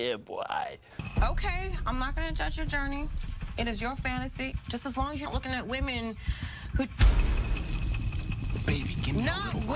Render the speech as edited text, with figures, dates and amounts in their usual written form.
Yeah, boy. Okay, I'm not gonna judge your journey. It is your fantasy, just as long as you're not looking at women who... Baby, give me a No! little